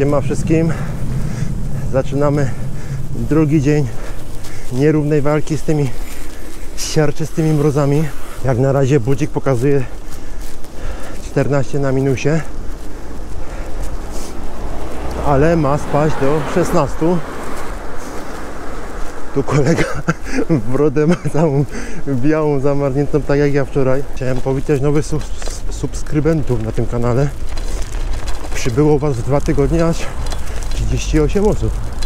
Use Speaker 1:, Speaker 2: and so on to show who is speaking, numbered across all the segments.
Speaker 1: Siema wszystkim. Zaczynamy drugi dzień nierównej walki z tymi siarczystymi mrozami. Jak na razie budzik pokazuje 14 na minusie, ale ma spaść do 16. Tu kolega w brodę ma całą białą, zamarzniętą, tak jak ja wczoraj. Chciałem powitać nowych subskrybentów na tym kanale. Przybyło Was w 2 tygodnie aż 38 osób.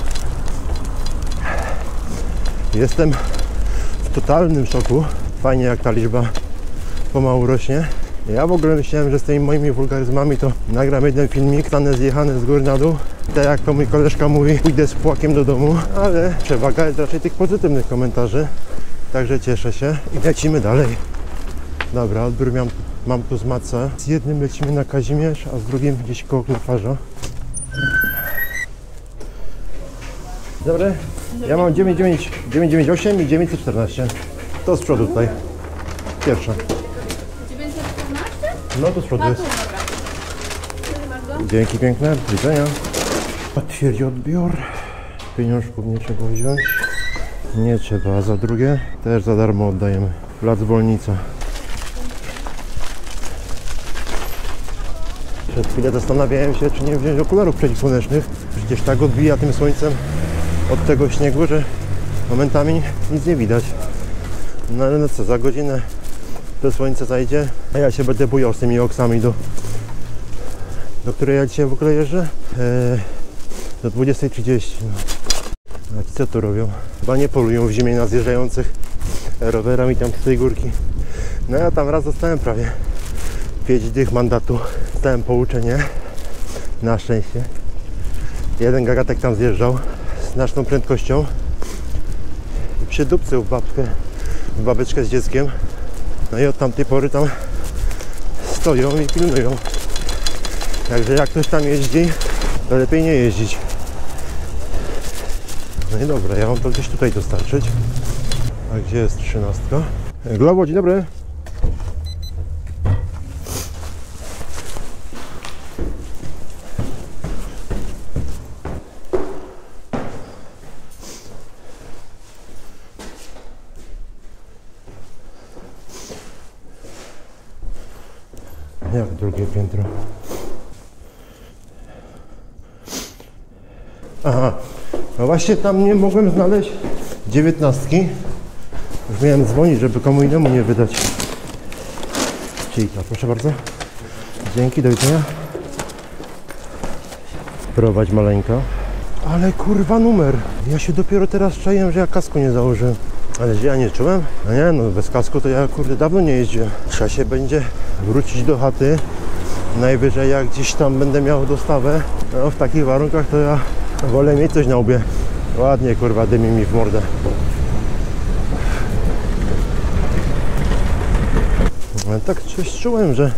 Speaker 1: Jestem w totalnym szoku. Fajnie, jak ta liczba pomału rośnie. Ja w ogóle myślałem, że z tymi moimi wulgaryzmami to nagram jeden filmik, stanę zjechany z góry na dół. Tak jak to mój koleżka mówi, pójdę z płakiem do domu, ale przewaga jest raczej tych pozytywnych komentarzy. Także cieszę się i lecimy dalej. Dobra, odbiór mam tu z Maca. Z jednym lecimy na Kazimierz, a z drugim gdzieś koło Klufarza. Dobry, ja mam 998 i 914. To z przodu tutaj. Pierwsza.
Speaker 2: 914?
Speaker 1: No to z przodu jest. Dzięki piękne, do widzenia. Potwierdź odbiór. Pieniążków nie trzeba wziąć. Nie trzeba, a za drugie też za darmo oddajemy. Plac Wolnica. Przed chwilą zastanawiałem się, czy nie wziąć okularów przeciwsłonecznych. Przecież tak odbija tym słońcem od tego śniegu, że momentami nic nie widać. No ale no co, za godzinę to słońce zajdzie, a ja się będę bujał z tymi oksami, do której ja dzisiaj w ogóle jeżdżę. Do 20:30. No. A ci co tu robią? Chyba nie polują w zimie na zjeżdżających rowerami tam z tej górki. No ja tam raz dostałem prawie 5 dych mandatu. Dostałem pouczenie. Na szczęście. Jeden gagatek tam zjeżdżał z znaczną prędkością i przydupcył w babeczkę z dzieckiem. No i od tamtej pory tam stoją i pilnują. Także jak ktoś tam jeździ, to lepiej nie jeździć. No i dobra, ja mam to gdzieś tutaj dostarczyć. A gdzie jest 13? Globo, dzień dobry. Jak drugie piętro? Aha, no właśnie tam nie mogłem znaleźć 19. Już miałem dzwonić, żeby komu innemu nie wydać. Czyli to, proszę bardzo. Dzięki, do widzenia. Prowadź maleńka. Ale kurwa numer. Ja się dopiero teraz czaiłem, że ja kasku nie założyłem. Ale że ja nie czułem? No nie, no bez kasku to ja kurde dawno nie jeździłem. Trzeba się będzie wrócić do chaty. Najwyżej jak gdzieś tam będę miał dostawę, no w takich warunkach to ja wolę mieć coś na łbie. Ładnie kurwa dymi mi w mordę. No tak coś czułem, że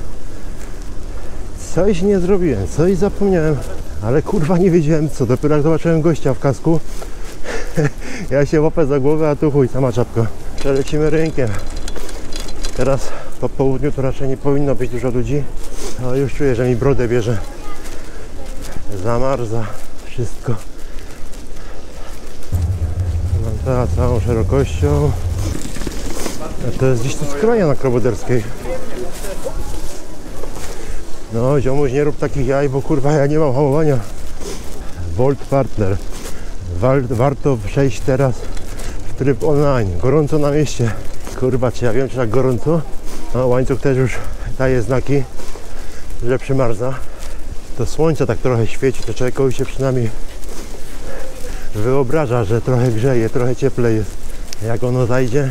Speaker 1: coś nie zrobiłem, coś zapomniałem. Ale kurwa nie wiedziałem co, dopiero jak zobaczyłem gościa w kasku. Ja się łapę za głowę, a tu chuj, sama czapka. Przelecimy rynkiem. Teraz po południu to raczej nie powinno być dużo ludzi. Ale już czuję, że mi brodę bierze. Zamarza wszystko. Mam teraz całą szerokością. A to jest gdzieś tu skrajnia na Kroboderskiej. No ziomuś, nie rób takich jaj, bo kurwa ja nie mam hamowania. Volt Partner. Warto przejść teraz w tryb online. Gorąco na mieście. Kurwa, czy ja wiem, czy tak gorąco? No, łańcuch też już daje znaki, że przymarza. To słońce tak trochę świeci, to człowiekowi się przynajmniej wyobraża, że trochę grzeje, trochę cieplej jest. Jak ono zajdzie,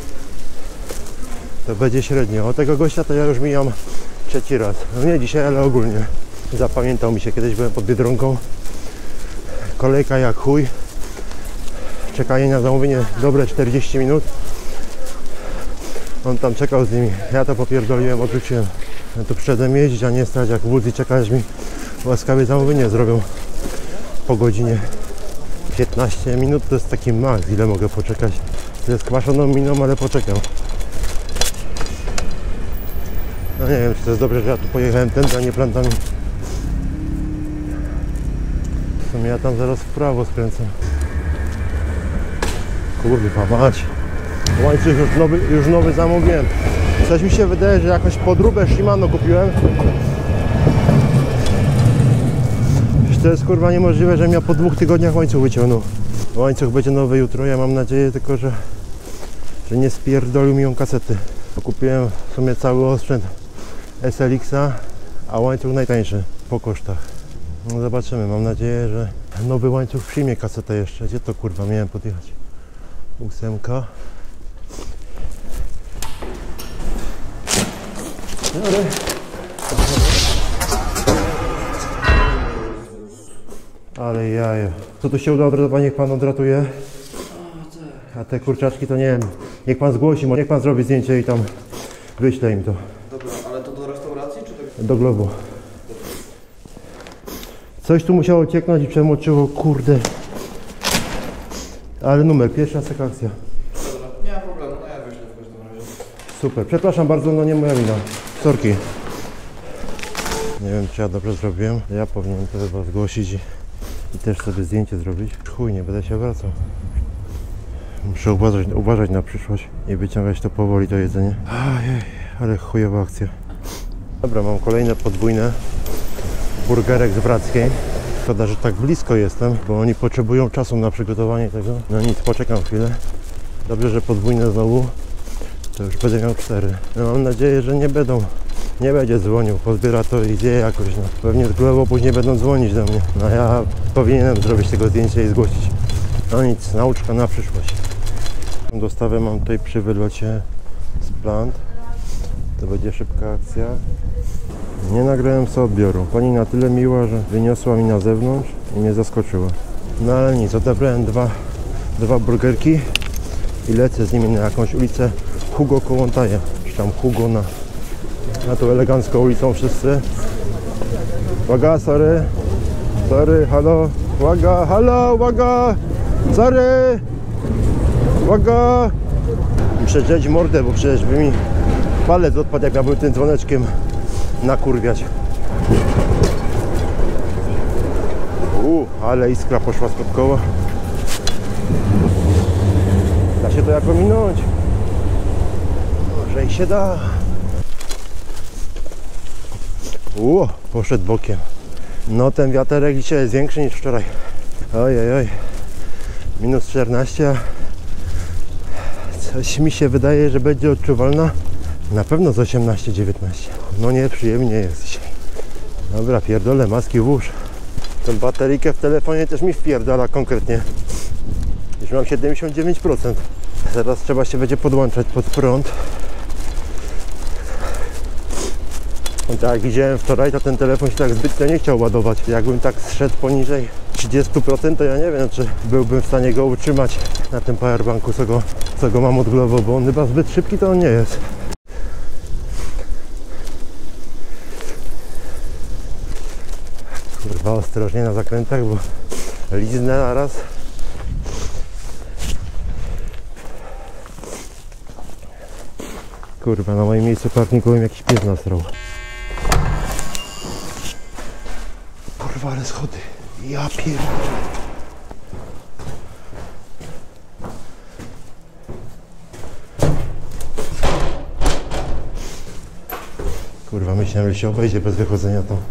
Speaker 1: to będzie średnio. O tego gościa to ja już mijam 3. raz. No nie dzisiaj, ale ogólnie. Zapamiętał mi się, kiedyś byłem pod Biedronką. Kolejka jak chuj. Czekanie na zamówienie dobre 40 minut. On tam czekał z nimi. Ja to popierdoliłem, odwróciłem. Ja tu przyszedłem jeździć, a nie stać jak wódz i czekać, mi łaskawie zamówienie zrobią po godzinie. 15 minut to jest taki maks, ile mogę poczekać. To jest kwaszoną miną, ale poczekam. No nie wiem, czy to jest dobrze, że ja tu pojechałem tędy, a nie plantami. sumie ja tam zaraz w prawo skręcę. Kurwa mać. Łańcuch już nowy zamówiłem. Coś mi się wydaje, że jakąś podróbę Shimano kupiłem. To jest kurwa niemożliwe, że ja po 2 tygodniach łańcuch wyciągnął. Łańcuch będzie nowy jutro, ja mam nadzieję tylko, że nie spierdolił mi ją kasety. Kupiłem w sumie cały osprzęt SLX-a, a łańcuch najtańszy po kosztach. No zobaczymy, mam nadzieję, że nowy łańcuch przyjmie kasetę jeszcze. Gdzie to kurwa miałem podjechać? 8. Dobry. Ale jajo. Co tu się uda odratować, niech pan odratuje. A te kurczaczki to nie wiem. Niech pan zgłosi, niech pan zrobi zdjęcie i tam wyśle im to.
Speaker 3: Dobra, ale to do restauracji czy tak?
Speaker 1: Do Globu. Coś tu musiało cieknąć i przemoczyło, kurde. Ale numer, pierwsza sekacja.
Speaker 3: Dobra, nie ma problemu, no ja wyślę w każdym razie.
Speaker 1: Super, przepraszam bardzo, no nie moja wina. Sorki. Nie wiem, czy ja dobrze zrobiłem. Ja powinienem to chyba zgłosić i też sobie zdjęcie zrobić. Chuj, nie będę się wracał. Muszę uważać na przyszłość i wyciągać to powoli, to jedzenie. Ajej, ale chujowa akcja. Dobra, mam kolejne podwójne burgerek z Wrackiej. Szkoda, że tak blisko jestem, bo oni potrzebują czasu na przygotowanie tego. No nic, poczekam chwilę. Dobrze, że podwójne znowu. To już będę miał 4. No mam nadzieję, że nie będzie dzwonił, pozbiera to i zje jakoś. No. Pewnie z Glovo później będą dzwonić do mnie. No ja powinienem zrobić tego zdjęcia i zgłosić. No nic, nauczka na przyszłość. Dostawę mam tutaj przy wylocie z plant. To będzie szybka akcja. Nie nagrałem sobie odbioru. Pani na tyle miła, że wyniosła mi na zewnątrz i mnie zaskoczyła. No ale nic, odebrałem dwa burgerki i lecę z nimi na jakąś ulicę Hugo Kołłątaja, czy tam Hugo na tą elegancką ulicą wszyscy. Uwaga, sorry, halo, uwaga, halo, uwaga, sorry, uwaga. Muszę drzeć mordę, bo przecież by mi palec odpadł, jak miałbym tym dzwoneczkiem nakurwiać. Ale iskra poszła spod koła. Da się to jako minąć. Może i się da. Poszedł bokiem. No ten wiaterek dzisiaj jest większy niż wczoraj. Ojej. Minus 14. Coś mi się wydaje, że będzie odczuwalna. Na pewno z 18-19. No nie, przyjemnie jest dzisiaj. Dobra, pierdolę, maski włóż. Tę bateryjkę w telefonie też mi wpierdala konkretnie. Już mam 79%. Teraz trzeba się będzie podłączać pod prąd. I tak jak widziałem wczoraj, to ten telefon się tak zbytnio nie chciał ładować. Jakbym tak zszedł poniżej 30%, to ja nie wiem, czy byłbym w stanie go utrzymać na tym powerbanku, co go mam od Glovo, bo on chyba zbyt szybki to on nie jest. Kurwa, ostrożnie na zakrętach, bo liznę naraz. Kurwa, na moim miejscu parkingowym jakiś pies nasrał. Kurwa, ale schody. Ja pierdolę. Kurwa, myślałem, że się obejdzie bez wychodzenia to.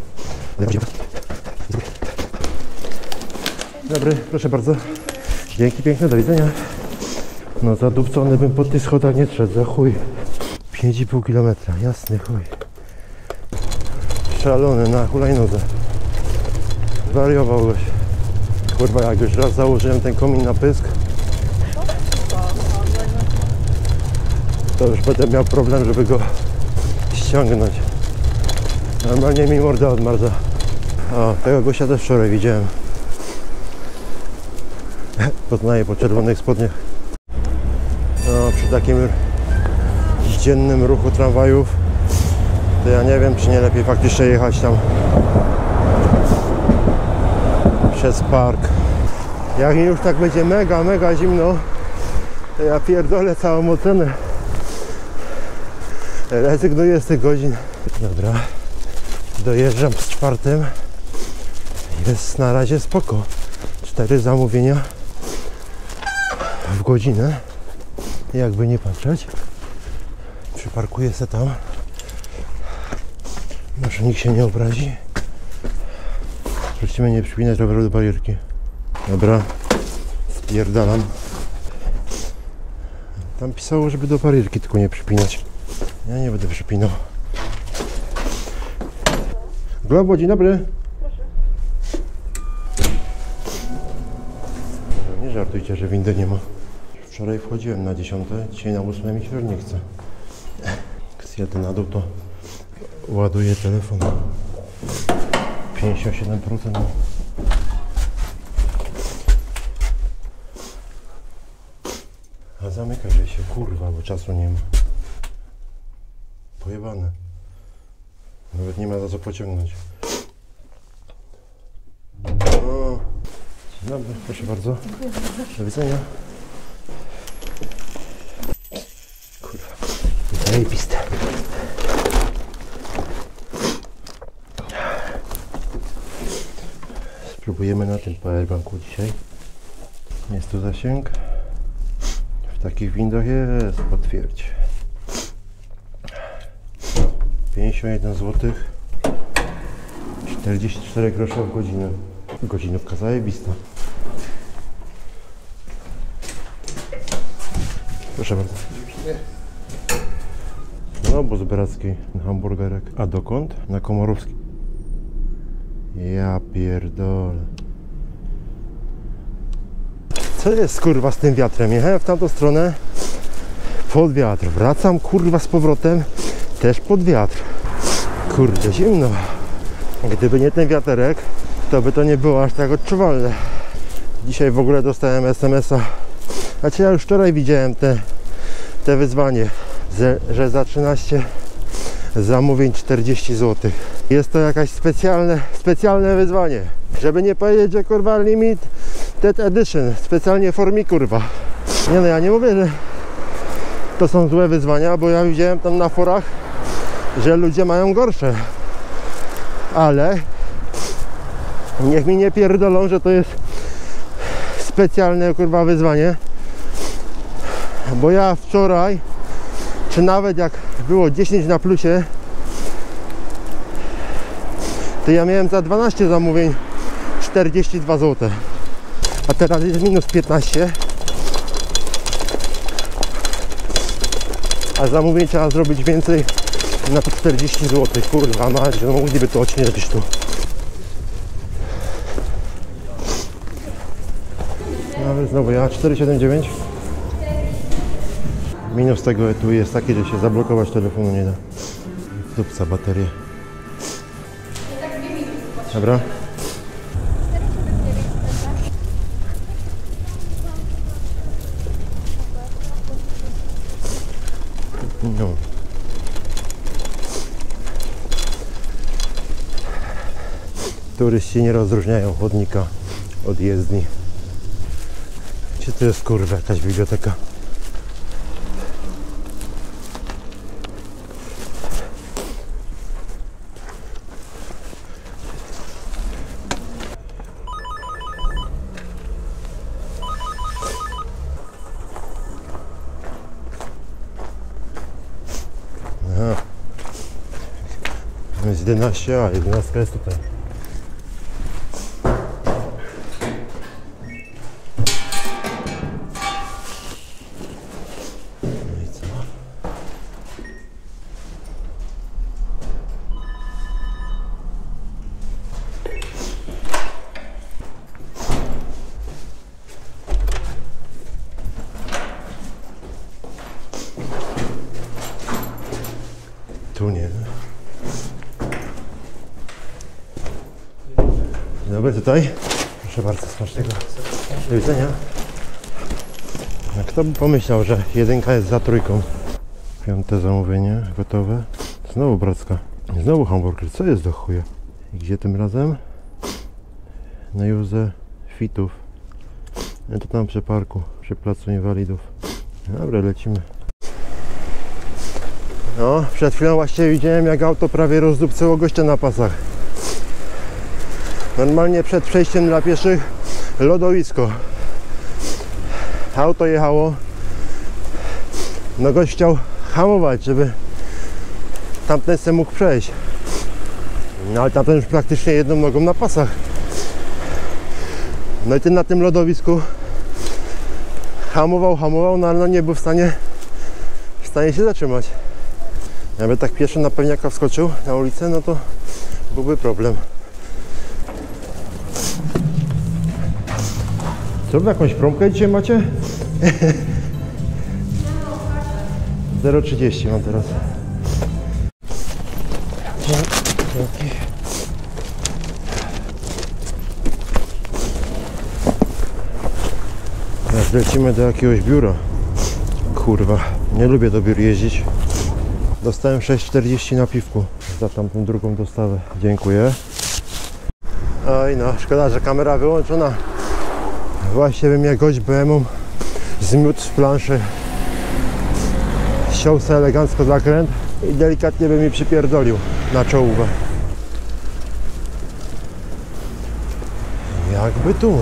Speaker 1: Dobry, proszę bardzo. Dzięki piękne, do widzenia. No zadupcony bym po tych schodach nie szedł, za chuj. 5,5 km, jasny chuj. Szalony na hulajnodze. Zwariował goś. Kurwa, jak już raz założyłem ten komin na pysk, to już będę miał problem, żeby go ściągnąć. Normalnie mi morda odmarza. O, tego gościa też wczoraj widziałem. Poznaję po czerwonych spodniach. No, przy takim dziennym ruchu tramwajów to ja nie wiem, czy nie lepiej faktycznie jechać tam przez park. Jak już tak będzie mega zimno, to ja pierdolę całą ocenę. Rezygnuję z tych godzin. Dobra, dojeżdżam z 4. Jest na razie spoko. 4 zamówienia w godzinę. Jakby nie patrzeć. Przyparkuję se tam. Może nikt się nie obrazi. Prosimy nie przypinać roweru do barierki. Dobra. Spierdalam. Tam pisało, żeby do barierki tylko nie przypinać. Ja nie będę przypinał. Globo, dzień dobry. Nie żartujcie, że windy nie ma. Wczoraj wchodziłem na 10, dzisiaj na 8 mi się już nie chce. Jak zjadę na dół, to ładuję telefon. 57%. A zamyka się, kurwa, bo czasu nie ma. Pojebane. Nawet nie ma za co pociągnąć. O, dzień dobry, proszę bardzo. Do widzenia. Kurwa, zajebiste. Spróbujemy na tym powerbanku dzisiaj. Jest tu zasięg. W takich windach jest, potwierdź. 51 zł. 44 groszy w godzinę. Godzinówka zajebista. Proszę bardzo. No, bo z Brackiej hamburgerek. A dokąd? Na Komorowski. Ja pierdolę. Co jest kurwa z tym wiatrem? Jechałem w tamtą stronę pod wiatr. Wracam kurwa z powrotem też pod wiatr. Kurde, zimno. Gdyby nie ten wiaterek, to by to nie było aż tak odczuwalne. Dzisiaj w ogóle dostałem SMS-a. Znaczy ja już wczoraj widziałem te wyzwanie, że za 13 zamówień 40 zł. Jest to jakaś specjalne wyzwanie. Żeby nie powiedzieć, że kurwa limited edition, specjalnie for me, kurwa. Nie no, ja nie mówię, że to są złe wyzwania, bo ja widziałem tam na forach, że ludzie mają gorsze. Ale niech mi nie pierdolą, że to jest specjalne kurwa wyzwanie. Bo ja wczoraj, czy nawet jak było 10 na plusie, to ja miałem za 12 zamówień 42 zł. A teraz jest minus 15. A zamówień trzeba zrobić więcej na to 40 zł. Kurwa mać, no mogliby to odśnieżyć tu. Nawet znowu ja 4,79. Minus tego etu jest taki, że się zablokować telefonu nie da. Dupca baterię. Dobra. No. Turyści nie rozróżniają chodnika od jezdni. Gdzie to jest kurwa jakaś biblioteka? Aha. Jest 11, a 11 jest tutaj. No i co? Tu nie. Dzień dobry, tutaj. Proszę bardzo, smacznego. Do widzenia. Kto by pomyślał, że jedynka jest za trójką. 5. zamówienie gotowe. Znowu Bracka. Znowu hamburger. Co jest do chuja? I gdzie tym razem? Na Józefitów. To tam przy parku, przy placu inwalidów. Dobra, lecimy. No, przed chwilą właśnie widziałem, jak auto prawie rozdupcyło gościa na pasach. Normalnie przed przejściem dla pieszych lodowisko. Auto jechało. No gość chciał hamować, żeby tamten se mógł przejść. No ale tamten już praktycznie jedną nogą na pasach. No i ten na tym lodowisku hamował, no ale no nie był w stanie się zatrzymać. Jakby tak pieszy na pewniaka wskoczył na ulicę, no to byłby problem. Co wy jakąś promkę dzisiaj macie? 0,30 mam teraz. Dzięki. Teraz lecimy do jakiegoś biura. Kurwa, nie lubię do biur jeździć. Dostałem 6,40 na piwku za tamtą drugą dostawę. Dziękuję. Oj no, szkoda, że kamera wyłączona. Właśnie by mnie gość BMW zmiótł z planszy. Ściął sobie elegancko zakręt i delikatnie by mi przypierdolił na czołówę. Jakby tu.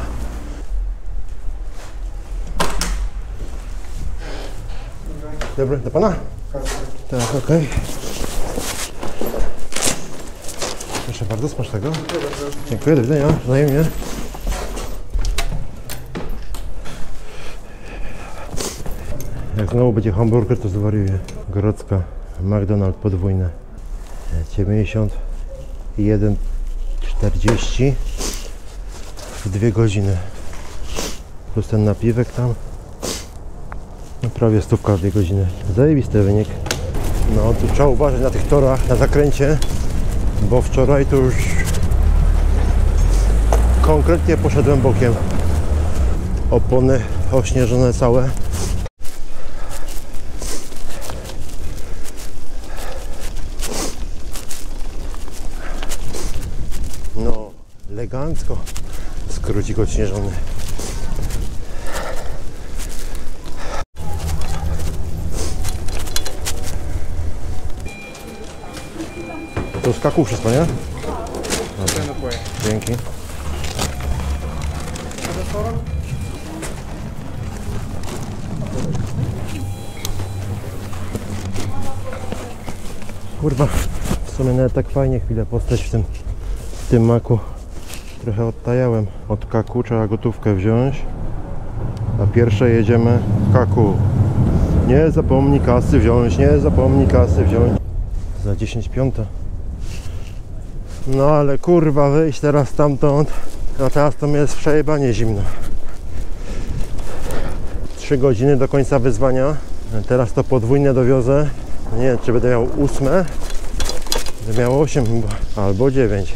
Speaker 1: Dobry, do pana? Tak, okej. Proszę bardzo, smacznego. Dziękuję, do widzenia, wzajemnie. Jak znowu będzie hamburger, to zwariuję. Grodzka, McDonald's podwójne. 91,40 w 2 godziny. Plus ten napiwek tam. No prawie 100 w 2 godziny. Zajebisty wynik. No tu trzeba uważać na tych torach, na zakręcie, bo wczoraj to już konkretnie poszedłem bokiem. Opony ośnieżone całe. No, elegancko. Skrócik odśnieżony. To z kaku wszystko, nie? Dobra. Dzięki. Kurwa, w sumie nawet tak fajnie chwilę postać w tym maku. Trochę odtajałem. Od kaku trzeba gotówkę wziąć. A pierwsze jedziemy w kaku. Nie zapomnij kasy wziąć, nie zapomnij kasy wziąć. Za 10:05. No ale kurwa, wyjść teraz stamtąd, a teraz to mi jest przejebanie zimno. 3 godziny do końca wyzwania. Teraz to podwójne dowiozę. Nie wiem, czy będę miał 8. Będę miał 8 albo 9.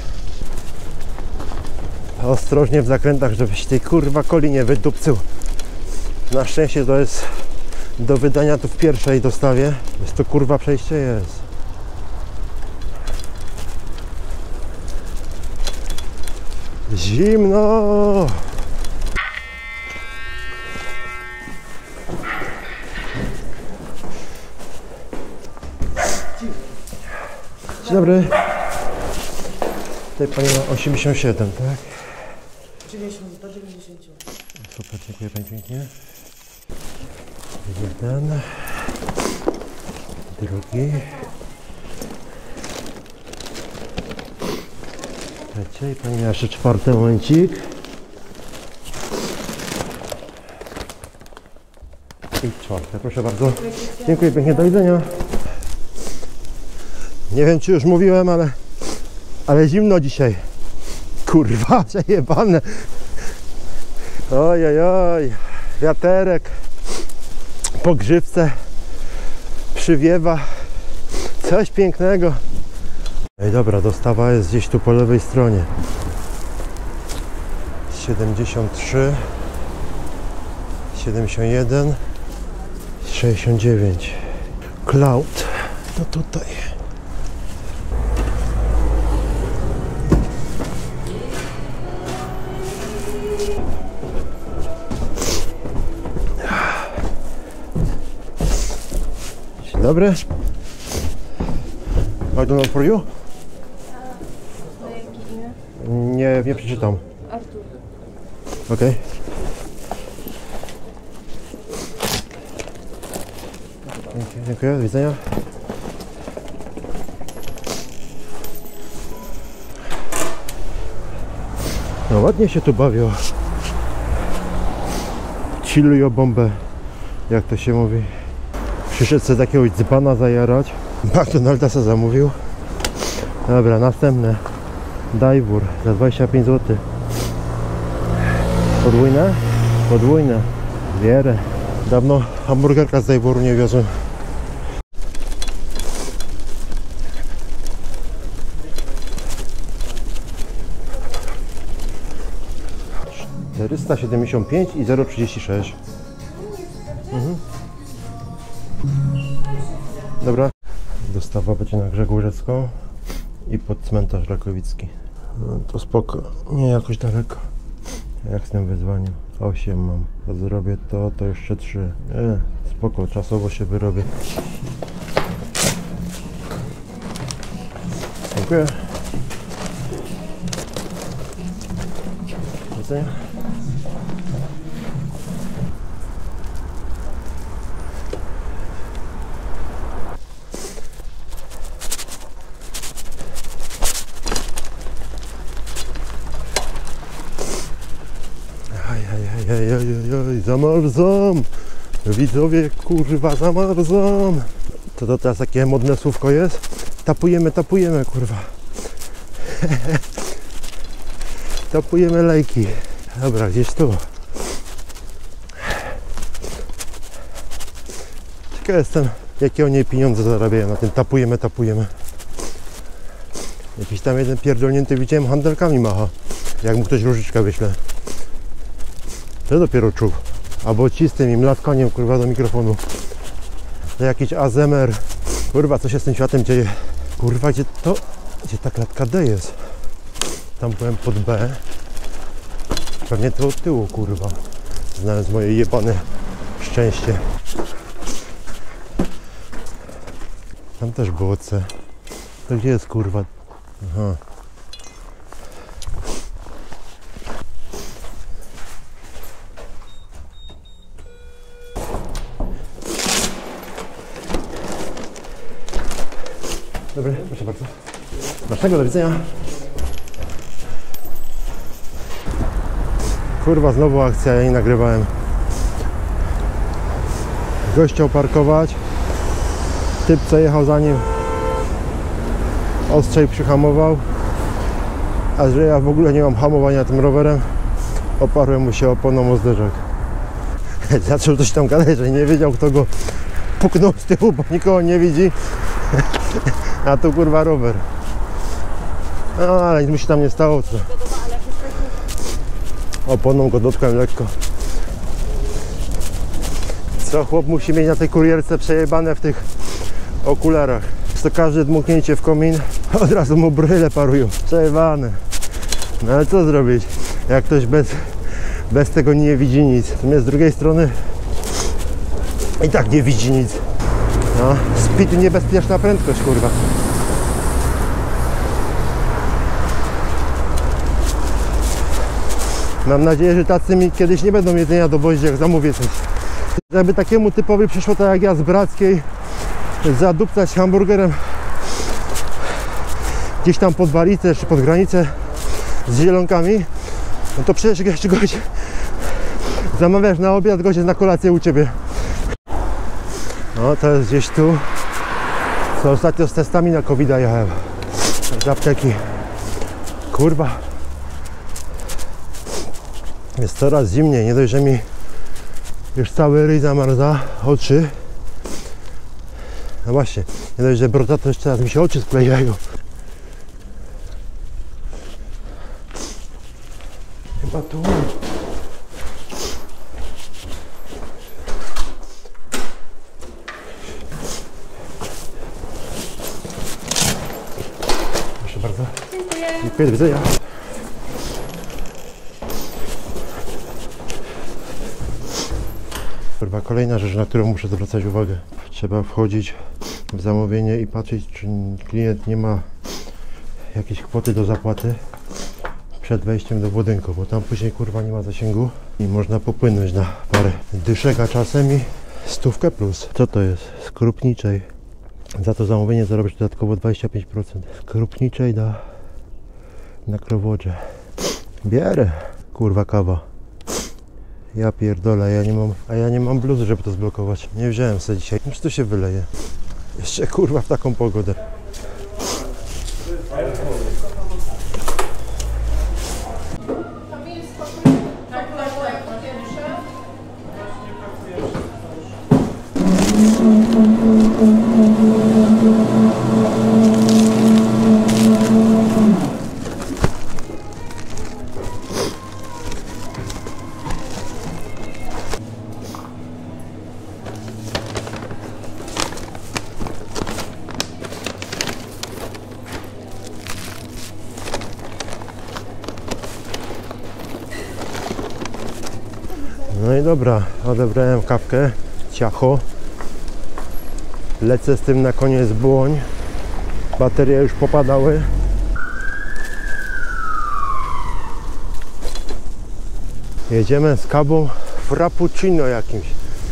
Speaker 1: Ostrożnie w zakrętach, żebyś tej kurwa coli nie wydupcył. Na szczęście to jest do wydania tu w pierwszej dostawie. Jest to kurwa przejście jest. Zimno! Dzień dobry. Tutaj pani ma 87, tak?
Speaker 4: 90 do 90.
Speaker 1: Super, dziękuję pani pięknie. Jeden. Drugi. Trzecie i pani jeszcze 4. momencik. I 4. Proszę bardzo. Dziękuję pięknie, do widzenia. Nie wiem, czy już mówiłem, ale zimno dzisiaj. Kurwa, przejebane. Oj, oj, oj. Wiaterek po grzywce przywiewa. Coś pięknego. Ej, dobra, dostawa jest gdzieś tu po lewej stronie. 73, 71, 69. Cloud, to tutaj. Dzień dobry. McDonald's for you? Nie nie przeczytam.
Speaker 2: Artur.
Speaker 1: Okej. Dziękuję, do widzenia. No ładnie się tu bawią. Chillują bombę, jak to się mówi. Przyszedł sobie takiego dzbana zajarać. McDonalda se zamówił. Dobra, następne. Dajwór za 25 zł. Podwójne? Podwójne. Wierę. Dawno hamburgerka z Dajworu nie wiozłem. $475 i 0,36. Dobra. Dostawa będzie na Grzegórzecką i pod cmentarz Rakowicki. No, to spoko. Nie jakoś daleko. Jak z tym wyzwaniem? 8 mam. To zrobię to jeszcze 3. Spoko, czasowo się wyrobię. Dziękuję. Do widzenia. Ej, zamarzam! Widzowie, kurwa, zamarzam! To teraz takie modne słówko jest? Tapujemy, kurwa. Tapujemy lejki. Dobra, gdzieś tu. Ciekaw jestem, jakie oni pieniądze zarabiają na tym tapujemy. Jakiś tam jeden pierdolnięty, widziałem, handelkami macha. Jak mu ktoś różyczkę wyśle. To dopiero czuł. Albo cistem i mlatkaniem, kurwa, do mikrofonu. To jakiś ASMR. Kurwa, co się z tym światem dzieje? Kurwa, gdzie ta klatka D jest? Tam byłem pod B. Pewnie to od tyłu, kurwa. Znając moje jebane szczęście. Tam też było C. To gdzie jest, kurwa? Aha. Dobry, proszę bardzo. Naszego, do widzenia. Kurwa, znowu akcja, ja nie nagrywałem. Gość chciał parkować. Typ, co jechał za nim, ostrzej przyhamował. A że ja w ogóle nie mam hamowania tym rowerem, oparłem mu się oponą o zderzak. Zaczął coś tam gadać, że nie wiedział, kto go puknął z tyłu, bo nikogo nie widzi. A tu kurwa rower. No ale nic mu się tam nie stało, co? Oponą go dotknąłem lekko. Co chłop musi mieć na tej kurierce przejebane w tych okularach. To każde dmuchnięcie w komin, od razu mu bryle parują. Przejebane. No ale co zrobić, jak ktoś bez tego nie widzi nic. Natomiast z drugiej strony i tak nie widzi nic. No, speed niebezpieczna prędkość, kurwa. Mam nadzieję, że tacy mi kiedyś nie będą jedzenia dowozić, jak zamówię coś. Jakby takiemu typowi przyszło tak jak ja z Brackiej, zadupcać hamburgerem gdzieś tam pod Balicę czy pod granicę z Zielonkami, no to przecież jeszcze gość zamawiasz na obiad, gość jest na kolację u Ciebie. No to jest gdzieś tu, co ostatnio z testami na COVID-a jechałem z apteki. Kurwa, jest coraz zimniej, nie dość, że mi już cały ryj zamarza, oczy. No właśnie, nie dość, że broda, to jeszcze teraz mi się oczy sklejają. Chyba tu. Proszę bardzo.
Speaker 2: Dziękuję.
Speaker 1: Dziękuję, do widzenia. Kurwa, kolejna rzecz, na którą muszę zwracać uwagę. Trzeba wchodzić w zamówienie i patrzeć, czy klient nie ma jakiejś kwoty do zapłaty. przed wejściem do budynku, bo tam później kurwa nie ma zasięgu i można popłynąć na parę dyszek, a czasem i 100 plus. Co to jest? Z Krupniczej. Za to zamówienie zarobisz dodatkowo 25%. Z Krupniczej na Krowodzie. Bierę. Kurwa kawa. Ja pierdolę, ja nie mam bluzy, żeby to zblokować. Nie wziąłem sobie dzisiaj. Czy to się wyleje? Jeszcze kurwa w taką pogodę. No i dobra, odebrałem kawkę, ciacho. Lecę z tym na koniec Błoń. Baterie już popadały. Jedziemy z kawą frappuccino jakimś.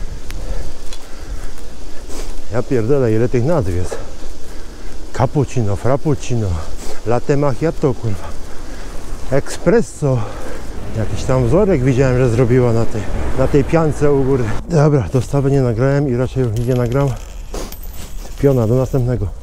Speaker 1: Ja pierdolę, ile tych nazw jest. Cappuccino, frappuccino, latte macchiato, kurwa. Espresso. Jakiś tam wzorek widziałem, że zrobiła na tej piance u góry. Dobra, dostawy nie nagrałem i raczej już nie nagram. Piona, do następnego.